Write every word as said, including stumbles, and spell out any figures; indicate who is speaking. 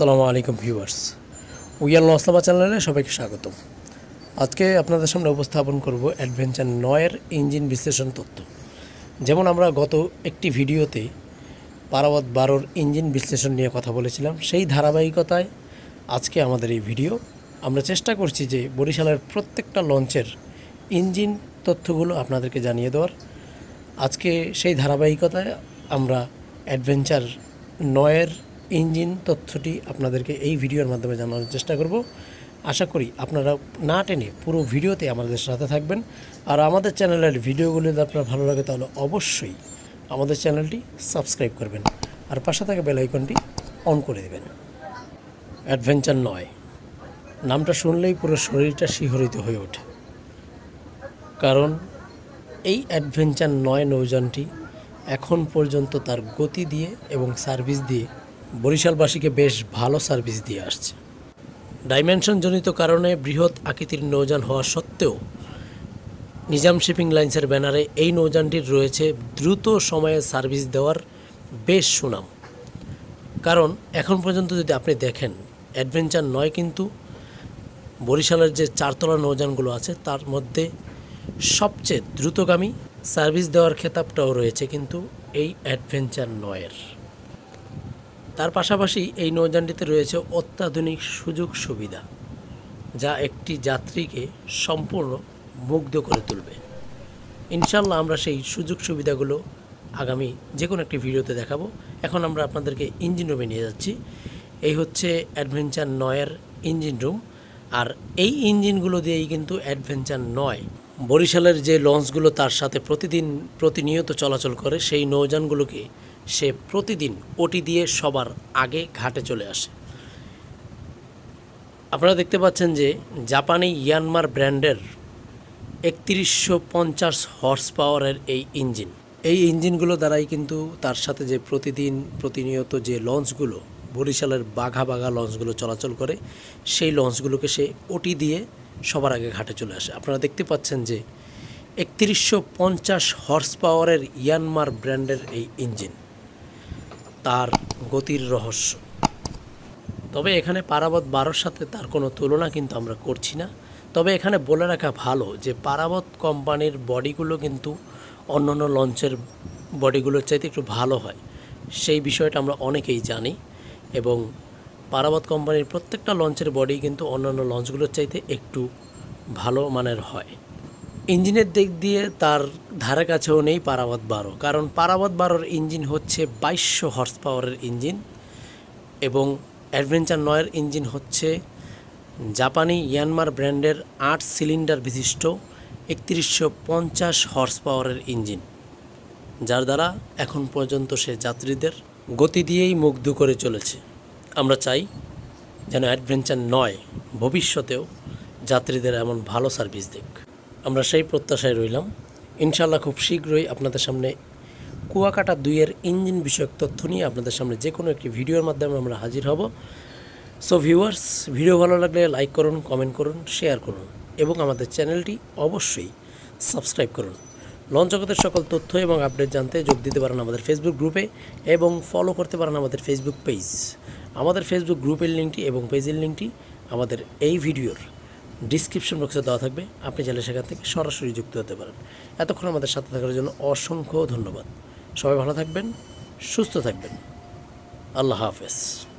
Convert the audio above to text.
Speaker 1: আসসালামু আলাইকুম ভিউয়ার্স, উইয়াল নসলামা চ্যানেলে সবাইকে স্বাগতম। আজকে আপনাদের সামনে উপস্থাপন করব অ্যাডভেঞ্চার নয়ের ইঞ্জিন বিশ্লেষণ তথ্য। যেমন আমরা গত একটি ভিডিওতে পারাবত বারোর ইঞ্জিন বিশ্লেষণ নিয়ে কথা বলেছিলাম, সেই ধারাবাহিকতায় আজকে আমাদের এই ভিডিও। আমরা চেষ্টা করছি যে বরিশালের প্রত্যেকটা লঞ্চের ইঞ্জিন তথ্যগুলো আপনাদেরকে জানিয়ে দেওয়ার। আজকে সেই ধারাবাহিকতায় আমরা অ্যাডভেঞ্চার নয়ের ইঞ্জিন তথ্যটি আপনাদেরকে এই ভিডিওর মাধ্যমে জানানোর চেষ্টা করব। আশা করি আপনারা না টেনে পুরো ভিডিওতে আমাদের সাথে থাকবেন। আর আমাদের চ্যানেলের ভিডিওগুলো যদি আপনার ভালো লাগে তাহলে অবশ্যই আমাদের চ্যানেলটি সাবস্ক্রাইব করবেন আর পাশে থাকা বেল আইকনটি অন করে দেবেন। অ্যাডভেঞ্চার নয় নামটা শুনলেই পুরো শরীরটা শিহরিত হয়ে ওঠে, কারণ এই অ্যাডভেঞ্চার নয় নৌযানটি এখন পর্যন্ত তার গতি দিয়ে এবং সার্ভিস দিয়ে বরিশালবাসীকে বেশ ভালো সার্ভিস দিয়ে আসছে। ডাইমেনশনজনিত কারণে বৃহৎ আকৃতির নৌযান হওয়া সত্ত্বেও নিজাম শিপিং লাইন্সের ব্যানারে এই নৌযানটির রয়েছে দ্রুত সময়ে সার্ভিস দেওয়ার বেশ সুনাম। কারণ এখন পর্যন্ত যদি আপনি দেখেন, অ্যাডভেঞ্চার নয় কিন্তু বরিশালের যে চারতলা নৌযানগুলো আছে তার মধ্যে সবচেয়ে দ্রুতগামী সার্ভিস দেওয়ার খেতাবটাও রয়েছে কিন্তু এই অ্যাডভেঞ্চার নয়ের। তার পাশাপাশি এই নৌযানটিতে রয়েছে অত্যাধুনিক সুযোগ সুবিধা, যা একটি যাত্রীকে সম্পূর্ণ মুগ্ধ করে তুলবে। ইনশাল্লাহ আমরা সেই সুযোগ সুবিধাগুলো আগামী যে কোনো একটি ভিডিওতে দেখাবো। এখন আমরা আপনাদেরকে ইঞ্জিন রুমে নিয়ে যাচ্ছি। এই হচ্ছে অ্যাডভেঞ্চার নয়ের ইঞ্জিন রুম। আর এই ইঞ্জিনগুলো দিয়েই কিন্তু অ্যাডভেঞ্চার নয় বরিশালের যে লঞ্চগুলো তার সাথে প্রতিদিন প্রতিনিয়ত চলাচল করে, সেই নৌযানগুলোকে সে প্রতিদিন ওটি দিয়ে সবার আগে ঘাটে চলে আসে। আপনারা দেখতে পাচ্ছেন যে জাপানি ইয়ানমার ব্র্যান্ডের একত্রিশশো পঞ্চাশ হর্স পাওয়ারের এই ইঞ্জিন এই ইঞ্জিনগুলো দ্বারাই কিন্তু তার সাথে যে প্রতিদিন প্রতিনিয়ত যে লঞ্চগুলো বরিশালের বাঘা বাঘা লঞ্চগুলো চলাচল করে, সেই লঞ্চগুলোকে সে ওটি দিয়ে সবার আগে ঘাটে চলে আসে। আপনারা দেখতে পাচ্ছেন যে একত্রিশশো পঞ্চাশ হর্স পাওয়ারের ইয়ানমার ব্র্যান্ডের এই ইঞ্জিন, তার গতির রহস্য। তবে এখানে পারাবত বারোর সাথে তার কোনো তুলনা কিন্তু আমরা করছি না। তবে এখানে বলে রাখা ভালো যে পারাবত কোম্পানির বডিগুলো কিন্তু অন্যান্য লঞ্চের বডিগুলোর চাইতে একটু ভালো হয়, সেই বিষয়টা আমরা অনেকেই জানি। এবং পারাবত কোম্পানির প্রত্যেকটা লঞ্চের বডি কিন্তু অন্যান্য লঞ্চগুলোর চাইতে একটু ভালো মানের হয়। ইঞ্জিনের দিক দিয়ে তার ধারে কাছেও নেই পারাবত বারো, কারণ পারাবত বারোর ইঞ্জিন হচ্ছে বাইশশো হর্স পাওয়ারের ইঞ্জিন এবং অ্যাডভেঞ্চার নয়ের ইঞ্জিন হচ্ছে জাপানি ইয়ানমার ব্র্যান্ডের আট সিলিন্ডার বিশিষ্ট একত্রিশশো পঞ্চাশ হর্স পাওয়ারের ইঞ্জিন, যার দ্বারা এখন পর্যন্ত সে যাত্রীদের গতি দিয়েই মুগ্ধ করে চলেছে। আমরা চাই যেন অ্যাডভেঞ্চার নয় ভবিষ্যতেও যাত্রীদের এমন ভালো সার্ভিস দিক। আমরা সেই প্রত্যাশায় রইলাম। ইনশাল্লাহ খুব শীঘ্রই আপনাদের সামনে কুয়াকাটা দুইয়ের ইঞ্জিন বিষয়ক তথ্য নিয়ে আপনাদের সামনে যে কোনো একটি ভিডিওর মাধ্যমে আমরা হাজির হব। সো ভিউয়ার্স, ভিডিও ভালো লাগলে লাইক করুন, কমেন্ট করুন, শেয়ার করুন এবং আমাদের চ্যানেলটি অবশ্যই সাবস্ক্রাইব করুন। লঞ্চ জগতের সকল তথ্য এবং আপডেট জানতে যোগ দিতে পারেন আমাদের ফেসবুক গ্রুপে এবং ফলো করতে পারেন আমাদের ফেসবুক পেজ। আমাদের ফেসবুক গ্রুপের লিঙ্কটি এবং পেজের লিঙ্কটি আমাদের এই ভিডিওর ডিসক্রিপশন বক্সে দেওয়া থাকবে। আপনি চাইলে সেখান থেকে সরাসরি যুক্ত হতে পারেন। এতক্ষণ আমাদের সাথে থাকার জন্য অসংখ্য ধন্যবাদ। সবাই ভালো থাকবেন, সুস্থ থাকবেন। আল্লাহ হাফেজ।